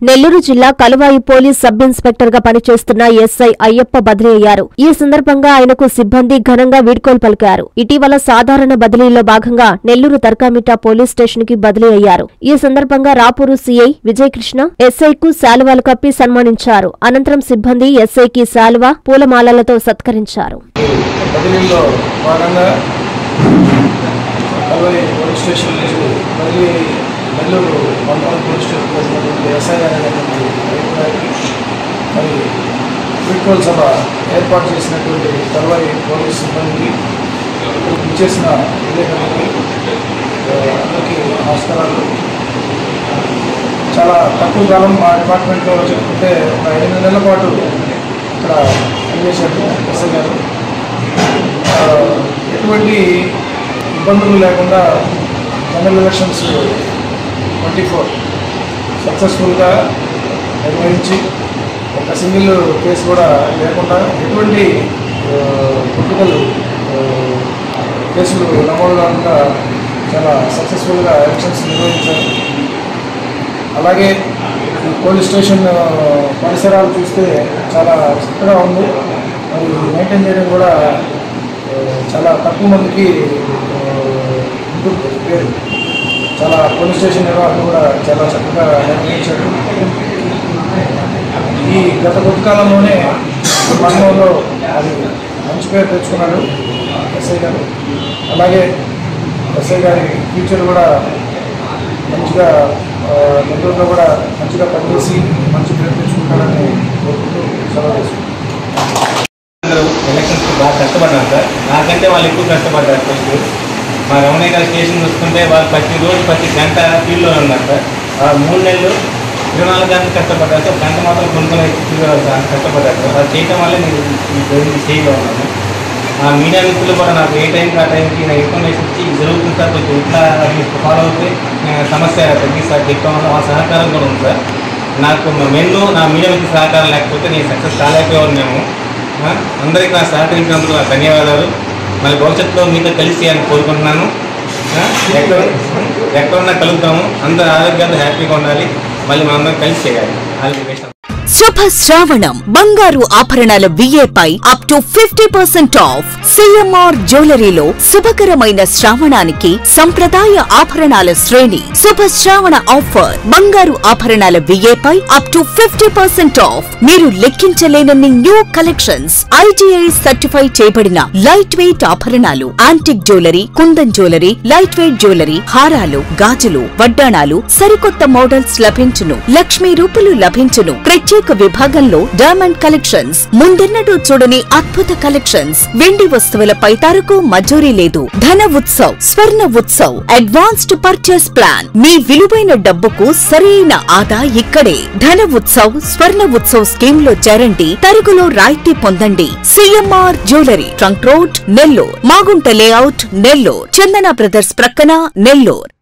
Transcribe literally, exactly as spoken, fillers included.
నెల్లూరు జిల్లా Kaluvai police sub inspector గా పనిచేస్తున్న ఎస్ఐ అయ్యప్ప బదిలీ అయ్యారు. ఈ సందర్భంగా ఆయనకు సిబ్బంది ఘనంగా వీడ్కోలు పలికారు. ఇటీవల సాధారణ బదిలీలో భాగంగా నెల్లూరు తర్కామిట పోలీస్ స్టేషన్ కి బదిలీ అయ్యారు. ఈ సందర్భంగా రాపూరు సీఐ విజయకృష్ణ ఎస్ఐకు శాలువాలు కప్పి సన్మానించారు. అనంతరం సిబ్బంది ఎస్ఐకి శాలువా పూలమాలలతో సత్కరించారు. నెల్లూరు మండలం పోలీస్ స్టేషన్ ప్రెసిడెంట్ ఎస్ఐ అనేటువంటి మరి వీడ్కోలు సభ ఏర్పాటు చేసినటువంటి కలువాయి పోలీస్ సిబ్బందికి ఇచ్చేసిన విలేకరులకి అందరికీ నమస్కారాలు. చాలా తక్కువ కాలం మా డిపార్ట్మెంట్లో చెప్పుకుంటే ఒక ఎనిమిది నెలల పాటు ఇక్కడ పనిచేశారు ఎస్ఐ గారు. ఎటువంటి ఇబ్బందులు లేకుండా జనరల్ ఎలక్షన్స్ ట్వంటీ ఫోర్ సక్సెస్ఫుల్గా నిర్వహించి ఒక సింగిల్ కేసు కూడా లేకుండా ఎటువంటి పొలిటికల్ కేసులు నమోదు కాకుండా చాలా సక్సెస్ఫుల్గా ఎలక్షన్స్ నిర్వహించారు. అలాగే పోలీస్ స్టేషన్ పరిసరాలు చూస్తే చాలా చక్కగా ఉంది. మరి మెయింటైన్ చేయడం కూడా చాలా తక్కువ మందికి ఉంటుంది పేరు. చాలా పోలీస్ స్టేషన్ నిర్వహణ కూడా చాలా చక్కగా నిర్వహించారు. ఈ గత కొద్ది కాలంలోనే మండలంలో అది మంచి పేరు తెచ్చుకున్నాడు ఎస్ఐ గారు. అలాగే ఎస్ఐ గారి ఫ్యూచర్ కూడా మంచిగా నెల్లూరులో కూడా మంచిగా పనిచేసి మంచి పేరు తెచ్చుకుంటారని కోరుకుంటూ సెలవు తీసుకుంటారు. ఎలక్షన్స్కి బాగా కష్టపడ్డాను సార్. నాకంటే వాళ్ళు ఎక్కువ కష్టపడ్డారు. ఫస్ట్ మా రమణయ్య గారి స్టేషన్ చూసుకుంటే వాళ్ళు ప్రతిరోజు ప్రతి గంట ఫీల్డ్లో ఉన్నారు సార్. మూడు నెలలు ఇరవై నాలుగు గంటలు కష్టపడ్డారు సార్. గంట మాత్రం కొనుక్కొని సార్ కష్టపడ్డారు సార్. అది చేయడం వల్ల నేను ఈ స్టేజ్లో ఉన్నాను. ఆ మీడియా మిత్రులు కూడా నాకు ఏ టైంకి ఆ టైంకి నాకు ఇన్ఫర్మేషన్ ఇచ్చి జరుగుతుంది సార్, కొంచెం ఇట్లా ఫాలో అవుతే సమస్య తగ్గిస్తారు చెప్తాం వల్ల ఆ సహకారం కూడా ఉంది సార్. నాకు మెన్ను నా మీడియా మిత్రుల సహకారం లేకపోతే నేను సక్సెస్ కాలేకపోయాను. మేము అందరికీ నా సహకరించినందుకు నాకు ధన్యవాదాలు. మళ్ళీ భవిష్యత్తులో మీతో కలిసి అని కోరుకుంటున్నాను. ఎక్కడ ఎక్కడున్నా కలుగుతాము. అందరూ ఆరోగ్యంగా హ్యాపీగా ఉండాలి. మళ్ళీ మనం అందరం కలిసి చేయాలి. శుభ శ్రావణం బంగారు ఆభరణాల విఏపై up to fifty percent off. CMR జ్యువెలరీలో శుభకరమైన శ్రావణానికి సంప్రదాయ ఆభరణాల శ్రేణి. శుభ శ్రావణ ఆఫర్ బంగారు ఆభరణాల విఏపై up to fifty percent off. మీరు లెక్కించలేనన్ని న్యూ కలెక్షన్స్. ఐటీఐ సర్టిఫై చేయబడిన లైట్ వెయిట్ ఆభరణాలు, antique jewellery, kundan jewellery, light weight jewellery, హారాలు, గాజులు, వడ్డాణాలు, సరికొత్త మోడల్స్ లభించును. లక్ష్మీ రూపులు లభించును. ప్రత్యేక విభాగంలో డైమండ్ కలెక్షన్స్, ముందెన్నడూ చూడని అద్భుత కలెక్షన్స్. వెండి వస్తువులపై తరకు మజూరీ లేదు. Dhana Utsav, Swarna Utsav, advanced purchase plan. మీ విలువైన డబ్బుకు సరైన ఆదా ఇక్కడే. ధన ఉత్సవ్, స్వర్ణ ఉత్సవ్ స్కీమ్ లో చేరండి. తరుగులో రాయితీ పొందండి. CMR jewellery, trunk road, Nellore. Magunta layout, Nellore. Chandana brothers ప్రక్కన, నెల్లూరు.